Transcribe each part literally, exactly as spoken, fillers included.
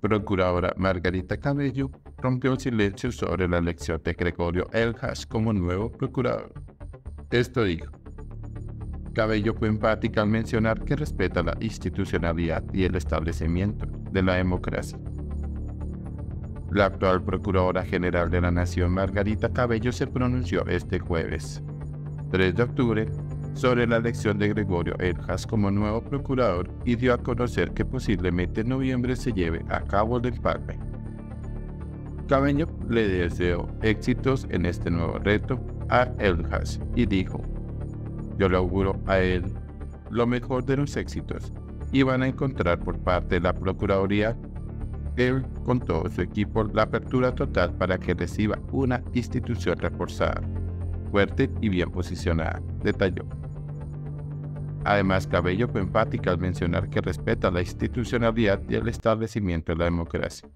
Procuradora Margarita Cabello rompió el silencio sobre la elección de Gregorio Eljas como nuevo procurador. Esto dijo: Cabello fue enfática al mencionar que respeta la institucionalidad y el establecimiento de la democracia. La actual Procuradora General de la Nación, Margarita Cabello, se pronunció este jueves, tres de octubre, sobre la elección de Gregorio Eljas como nuevo procurador y dio a conocer que posiblemente en noviembre se lleve a cabo el empalme. Cabello le deseó éxitos en este nuevo reto a Eljas y dijo: yo le auguro a él lo mejor de los éxitos y van a encontrar por parte de la Procuraduría, él con todo su equipo, la apertura total para que reciba una institución reforzada, fuerte y bien posicionada, detalló. Además, Cabello fue enfática al mencionar que respeta la institucionalidad y el establecimiento de la democracia.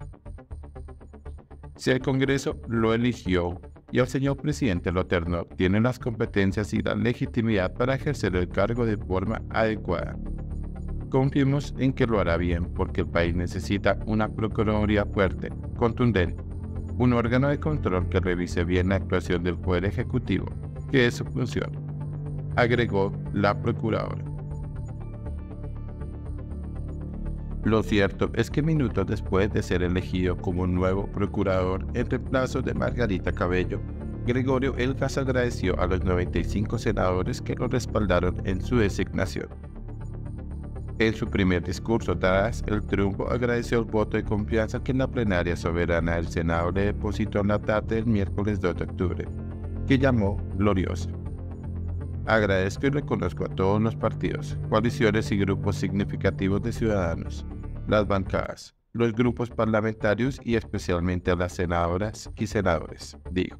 Si el Congreso lo eligió y el señor presidente lo alternó, tiene las competencias y la legitimidad para ejercer el cargo de forma adecuada. Confiemos en que lo hará bien, porque el país necesita una Procuraduría fuerte, contundente, un órgano de control que revise bien la actuación del Poder Ejecutivo, que es su función, agregó la Procuradora. Lo cierto es que minutos después de ser elegido como nuevo procurador en reemplazo de Margarita Cabello, Gregorio Eljas agradeció a los noventa y cinco senadores que lo respaldaron en su designación. En su primer discurso tras el triunfo, agradeció el voto de confianza que la plenaria soberana del Senado le depositó en la tarde del miércoles dos de octubre, que llamó gloriosa. Agradezco y reconozco a todos los partidos, coaliciones y grupos significativos de ciudadanos, las bancadas, los grupos parlamentarios y especialmente a las senadoras y senadores, dijo.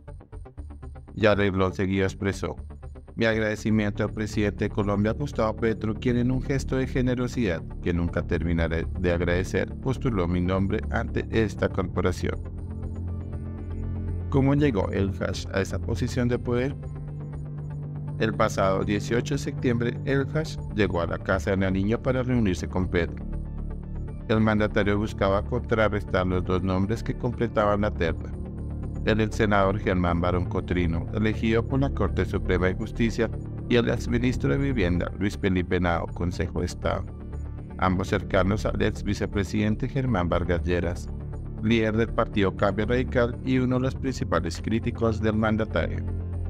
Y a renglón seguido expresó: mi agradecimiento al presidente de Colombia, Gustavo Petro, quien en un gesto de generosidad que nunca terminaré de agradecer, postuló mi nombre ante esta corporación. ¿Cómo llegó Eljas a esa posición de poder? El pasado dieciocho de septiembre, Eljas llegó a la casa de Nariño para reunirse con Petro. El mandatario buscaba contrarrestar los dos nombres que completaban la terna: el ex senador Germán Barón Cotrino, elegido por la Corte Suprema de Justicia, y el exministro de Vivienda, Luis Felipe Henao, Consejo de Estado, ambos cercanos al ex vicepresidente Germán Vargas Lleras, líder del partido Cambio Radical y uno de los principales críticos del mandatario.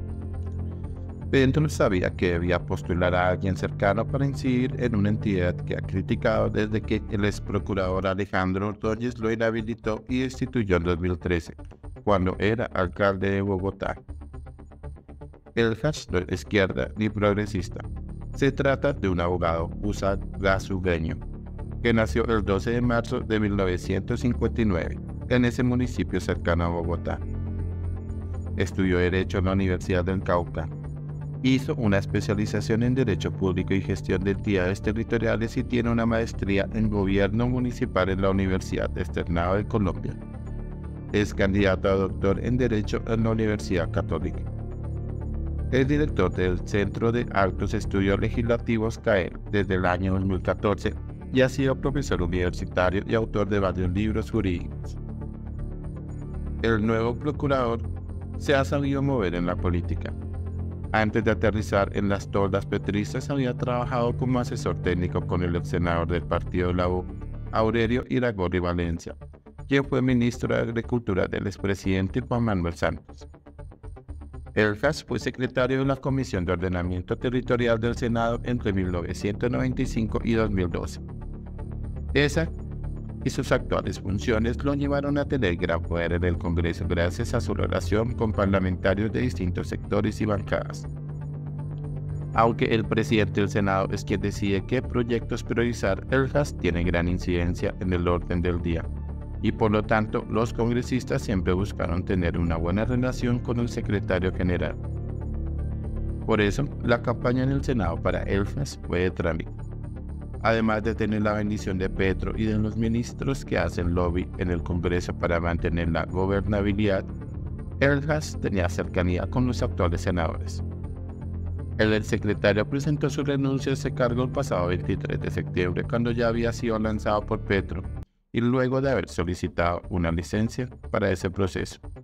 Petro sabía que debía postular a alguien cercano para incidir en una entidad que ha criticado desde que el ex procurador Alejandro Ordóñez lo inhabilitó y destituyó en dos mil trece, cuando era alcalde de Bogotá. Eljas no es izquierda ni progresista. Se trata de un abogado usagasugreño que nació el doce de marzo de mil novecientos cincuenta y nueve en ese municipio cercano a Bogotá. Estudió Derecho en la Universidad del Cauca. Hizo una especialización en Derecho Público y Gestión de Entidades Territoriales y tiene una maestría en Gobierno Municipal en la Universidad Externado de Colombia. Es candidato a doctor en Derecho en la Universidad Católica. Es director del Centro de Altos Estudios Legislativos C A E L desde el año dos mil catorce y ha sido profesor universitario y autor de varios libros jurídicos. El nuevo procurador se ha sabido mover en la política. Antes de aterrizar en las toldas petristas, había trabajado como asesor técnico con el ex senador del partido La U, Aurelio Iragorri Valencia, quien fue ministro de Agricultura del expresidente Juan Manuel Santos. Eljas fue secretario de la Comisión de Ordenamiento Territorial del Senado entre mil novecientos noventa y cinco y dos mil doce. Esa y sus actuales funciones lo llevaron a tener gran poder en el Congreso gracias a su relación con parlamentarios de distintos sectores y bancadas. Aunque el presidente del Senado es quien decide qué proyectos priorizar, Eljas tiene gran incidencia en el orden del día, y por lo tanto los congresistas siempre buscaron tener una buena relación con el secretario general. Por eso, la campaña en el Senado para Eljas fue de trámite. Además de tener la bendición de Petro y de los ministros que hacen lobby en el Congreso para mantener la gobernabilidad, Eljas tenía cercanía con los actuales senadores. El exsecretario presentó su renuncia a ese cargo el pasado veintitrés de septiembre, cuando ya había sido lanzado por Petro, y luego de haber solicitado una licencia para ese proceso.